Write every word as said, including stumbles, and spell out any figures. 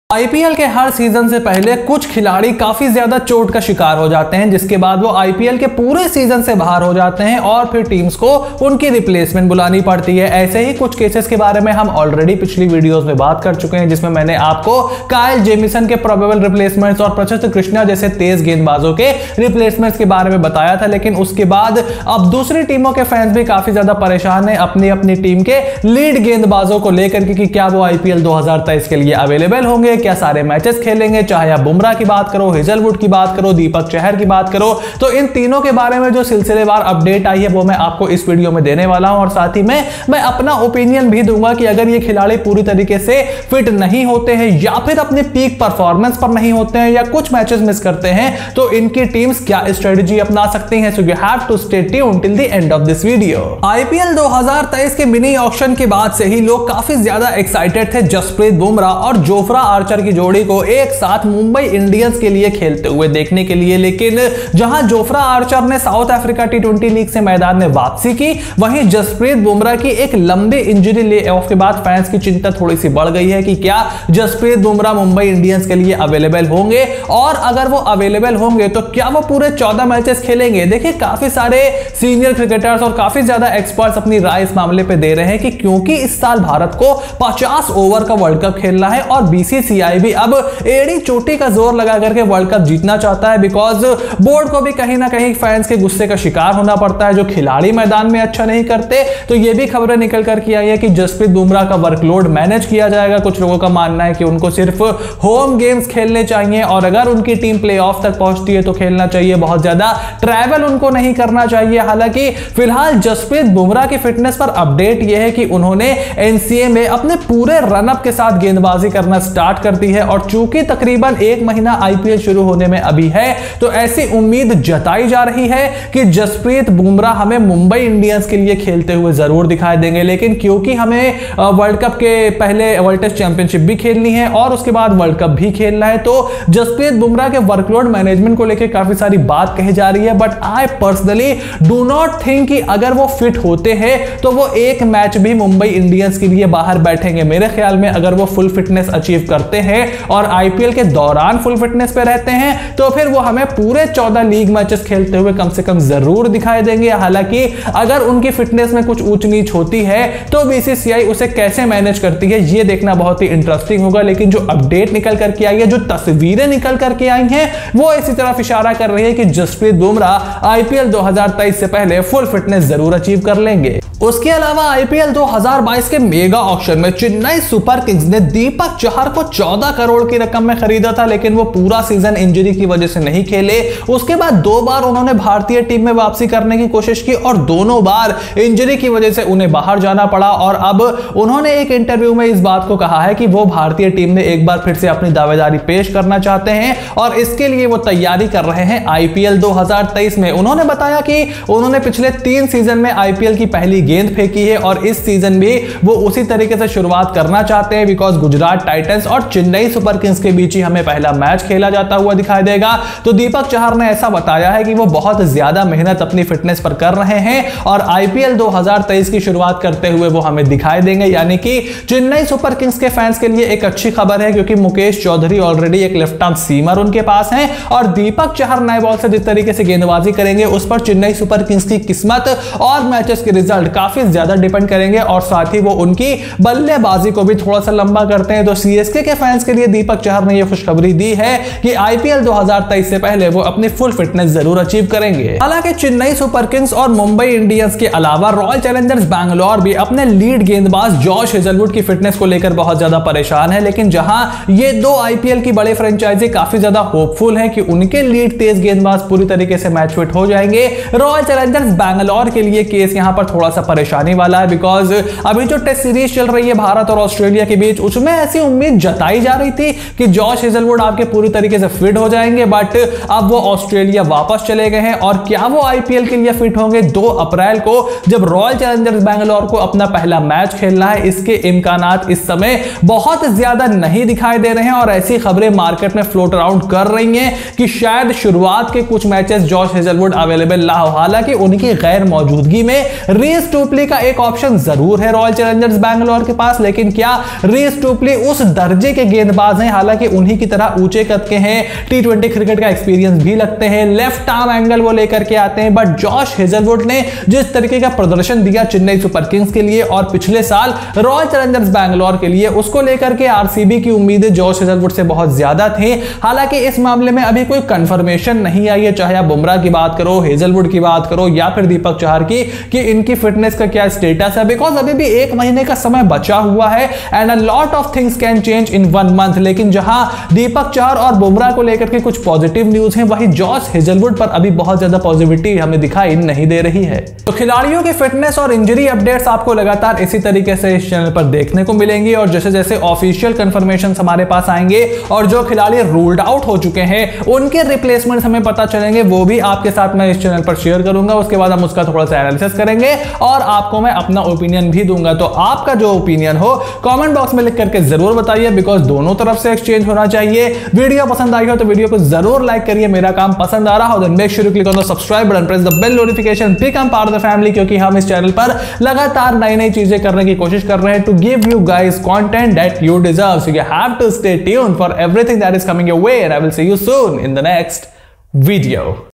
IPL के हर season से पहले कुछ खिलाड़ी काफी ज्यादा चोट का शिकार हो जाते हैं, जिसके बाद वो आईपीएल के पूरे सीजन से बाहर हो जाते हैं और फिर टीम्स को उनकी रिप्लेसमेंट बुलानी पड़ती है। ऐसे ही कुछ केसेस के बारे में हम ऑलरेडी पिछली वीडियोस में बात कर चुके हैं, जिसमें मैंने आपको काइल जेमिसन के प्रोबेबल रिप्लेसमेंट्स और प्रसिद्ध कृष्णा जैसे तेज गेंदबाजों के रिप्लेसमेंट्स के बारे में बताया था। लेकिन उसके बाद अब दूसरी टीमों के फैंस भी काफी ज्यादा परेशान है अपनी अपनी टीम के लीड गेंदबाजों को लेकर कि क्या वो आईपीएल दो हजार तेईस के लिए अवेलेबल होंगे, क्या सारे मैचेस खेलेंगे। चाहे आप बुमराह की बात करो, हेजलवुड की बात करो, दीपक चहर की बात करो, तो इन तीनों के बारे में जो सिलसिलेवार अपडेट आई है वो मैं आपको इस वीडियो में देने वाला हूं। और साथ ही में मैं अपना ओपिनियन भी दूंगा कि अगर ये खिलाड़ी पूरी तरीके से फिट नहीं होते हैं या फिर अपने पीक परफॉर्मेंस पर नहीं होते हैं या कुछ मैचेस मिस करते हैं तो इनकी टीम्स क्या स्ट्रेटजी अपना सकती हैं। So you have to stay tuned till the end of this video. IPL दो हजार तेईस के मिनी ऑक्शन के बाद से ही लोग काफी ज्यादा एक्साइटेड थे जसप्रीत बुमराह और जोफ्रा आर्चर की जोड़ी को एक साथ मुंबई इंडियंस के लिए खेलते हुए देखने के लिए। लेकिन जहां जोफ्रा आर्चर ने South Africa T twenty league से मैदान में वापसी की, वहीं जसप्रीत बुमराह की एक लंबी इंजरी ले ऑफ के बाद फैंस की चिंता थोड़ी सी बढ़ गई है कि क्या जसप्रीत बुमराह मुंबई इंडियंस के लिए अवेलेबल होंगे, और अगर वो अवेलेबल होंगे तो क्या वो पूरे चौदह मैचेस खेलेंगे। देखिए, काफी सारे सीनियर क्रिकेटर्स और काफी ज्यादा एक्सपर्ट्स अपनी राय इस मामले पे दे रहे हैं कि क्योंकि इस साल भारत को पचास ओवर का वर्ल्ड कप खेलना है और बीसीसीआई भी अब एड़ी चोटी का जोर लगा करके वर्ल्ड कप जीतना चाहता है, बिकॉज बोर्ड को भी कहीं ना कहीं फैंस के गुस्से का शिकार होना पड़ता है जो खिलाड़ी मैदान में अच्छा नहीं करते। तो ये भी खबरें निकल करके आई है कि जसप्रीत बुमराह का वर्कलोड मैनेज किया जाएगा। कुछ लोगों का मानना है कि उनको सिर्फ होम गेम्स खेलने चाहिए और अगर उनकी टीम प्लेऑफ तक पहुंचती है तो खेलना चाहिए, बहुत ज्यादा ट्रैवल उनको नहीं करना चाहिए। हालांकि फिलहाल जसप्रीत बुमराह की फिटनेस पर अपडेट यह है कि उन्होंने एनसीए में अपने पूरे रनअप के साथ गेंदबाजी करना स्टार्ट कर दी है और चूंकि तकरीबन एक महीना आईपीएल शुरू होने में अभी है तो ऐसी उम्मीद जताई जा रही है कि जसप्रीत बुमराह हमें मुंबई इंडियंस के लिए खेलते हुए जरूर दिखाई देंगे। लेकिन क्योंकि हमें वर्ल्ड कप के पहले वर्ल्ड टेस्ट चैंपियनशिप भी खेलनी है और उसके बाद वर्ल्ड कप भी खेलना है, तो जसप्रीत बुमराह के वर्कलोड मैनेजमेंट को लेकर काफी सारी बात कही जा रही है। But I personally do not think कि अगर वो फिट होते हैं तो वो एक मैच भी मुंबई इंडियंस के लिए बाहर बैठेंगे। मेरे ख्याल में अगर वो फुल फिटनेस अचीव करते हैं और आईपीएल के दौरान फुल फिटनेस पे रहते हैं तो फिर वो हमें पूरे चौदह लीग मैचेस खेलते हुए कम से कम जरूर दिखाई देंगे। हालांकि अगर उनकी फिटनेस में कुछ ऊंच नीच होती है तो बीसीसीआई उसे कैसे मैनेज करती है ये देखना बहुत ही इंटरेस्टिंग होगा। लेकिन जो अपडेट निकल करके आई है, जो तस्वीरें निकल करके आई हैं, वो इसी तरफ इशारा कर रही है कि जसप्रीत बुमराह आईपीएल दो हजार तेईस से पहले फुल फिटनेस जरूर अचीव कर लेंगे। उसके अलावा आईपीएल दो हजार बाईस के मेगा ऑक्शन में चेन्नई सुपर किंग्स ने दीपक चहर को चौदह करोड़ की रकम में खरीदा था, लेकिन वो पूरा सीजन इंजरी की वजह से नहीं खेले। उसके बाद दो बार उन्होंने भारतीय टीम में वापसी करने की कोशिश की और दोनों बार इंजरी की वजह से उन्हें बाहर जाना पड़ा। और अब उन्होंने एक इंटरव्यू में इस बात को कहा है कि वो भारतीय टीम में एक बार फिर से अपनी दावेदारी पेश करना चाहते हैं और इसके लिए वो तैयारी कर रहे हैं आईपीएल दो हजार तेईस में। उन्होंने बताया कि उन्होंने पिछले तीन सीजन में आईपीएल की पहली गेंद फेंकी है और इस सीजन भी वो उसी तरीके से शुरुआत करना चाहते हैं, बिकॉज गुजरात टाइटंस और चेन्नई सुपर किंग्स के बीच ही हमें पहला मैच खेला जाता हुआ दिखाई देगा। तो दीपक चहर ने ऐसा बताया है कि वो बहुत ज्यादा मेहनत अपनी फिटनेस पर कर रहे हैं और आईपीएल दो हजार तेईस की शुरुआत करते हुए वो हमें दिखाई देंगे। यानी कि चेन्नई सुपर किंग्स के फैंस के लिए एक अच्छी खबर है, क्योंकि मुकेश चौधरी ऑलरेडी एक लेफ्ट आर्म सीमर उनके पास है और दीपक चहर नए बॉल से जिस तरीके से गेंदबाजी करेंगे उस पर चेन्नई सुपर किंग्स की किस्मत और मैचेस के रिजल्ट काफी ज्यादा डिपेंड करेंगे और साथ ही वो उनकी बल्लेबाजी को भी थोड़ा सा लंबा करते हैं। तो सीएसके के फैंस के लिए दीपक चहर ने यह खुशखबरी दी है कि आईपीएल दो हजार तेईस से पहले वो अपनी फुल फिटनेस जरूर अचीव करेंगे। हालांकि चेन्नई सुपर किंग्स और मुंबई इंडियंस के अलावा रॉयल चैलेंजर्स बैंगलोर भी अपने लीड गेंदबाज जॉश हेजलवुड की फिटनेस को लेकर बहुत ज्यादा परेशान है। लेकिन जहां ये दो आईपीएल की बड़े फ्रेंचाइजी काफी ज्यादा होपफुल है कि उनके लीड तेज गेंदबाज पूरी तरीके से मैच फिट हो जाएंगे, रॉयल चैलेंजर्स बैंगलोर के लिए केस यहां पर थोड़ा सा परेशानी वाला है, बिकॉज अभी जो टेस्ट सीरीज चल रही है भारत और ऑस्ट्रेलिया के बीच, उसमें ऐसी उम्मीद जताई जा रही थी कि जॉश हेजलवुड आपके पूरी तरीके से फिट हो जाएंगे, बट अब वो ऑस्ट्रेलिया वापस चले गए हैं और क्या वो आईपीएल के लिए फिट होंगे दो अप्रैल को जब रॉयल चैलेंजर्स बैंगलोर को अपना पहला मैच खेलना है। इसके इम्कानात इस समय बहुत ज्यादा नहीं दिखाई दे रहे हैं और ऐसी खबरें मार्केट में फ्लोट अराउंड कर रही हैं कि शायद शुरुआत के कुछ मैचेस जॉश हेजलवुड अवेलेबल ना हो। हालांकि उनकी गैर मौजूदगी में रीस टोपली का एक ऑप्शन जरूर है रॉयल चैलेंजर्स बैंगलोर के पास, लेकिन क्या रीस टोपली उस दर्जे के के गेंदबाज हैं, हालांकि उन्हीं की तरह ऊंचे कद के हैं, टी ट्वेंटी क्रिकेट का एक्सपीरियंस भी लगते हैं, लेफ्ट आर्म एंगल वो लेकर के आते हैं। बट जॉश हेजलवुड ने जिस तरीके का प्रदर्शन दिया चेन्नई सुपर किंग्स के लिए और पिछले साल रॉयल चैलेंजर्स बैंगलोर के लिए, उसको लेकर के आरसीबी की उम्मीदें जॉश हेजलवुड से बहुत ज्यादा थी। हालांकि इस मामले में अभी कोई कंफर्मेशन नहीं आई है, चाहे आप बुमराह की बात करो, हेजलवुड की बात करो या फिर दीपक चहर की, कि इनकी फिटनेस का क्या स्टेटस है, बिकॉज अभी भी एक महीने का समय बचा हुआ है and a lot of things can change in one month. लेकिन जहां दीपक चहर और बुमराह को लेकर के कुछ पॉजिटिव न्यूज है, वही जॉश हेजलवुड पर अभी बहुत ज्यादा पॉजिटिविटी हमें दिखाई नहीं दे रही है। तो खिलाड़ियों की फिटनेस और इंजरी अपडेट्स आपको लगातार इसी तरीके से इस चैनल पर देखने को मिलेंगी और जैसे जैसे ऑफिशियल कंफर्मेशन हमारे पास आएंगे और जो खिलाड़ी रूल्ड आउट हो चुके हैं उनके रिप्लेसमेंट हमें पता चलेंगे, वो भी आपके साथ मैं इस चैनल पर शेयर करूंगा। उसके बाद हम उसका थोड़ा सा एनालिसिस करेंगे और आपको मैं अपना ओपिनियन भी दूंगा। तो आपका जो ओपिनियन हो कमेंट बॉक्स में लिख करके जरूर बताइए, बिकॉज दोनों तरफ से एक्सचेंज होना चाहिए। वीडियो पसंद आई हो तो वीडियो को जरूर लाइक करिए, मेरा काम पसंद आ रहा हो then make sure you click on the subscribe button, press the bell notification, become part of the family, क्योंकि हम इस चैनल पर लगातार नई नई चीजें करने की कोशिश कर रहे हैं to give you guys content that you deserve. So you have to stay tuned for everything that is coming your way and I will see you soon in the next video.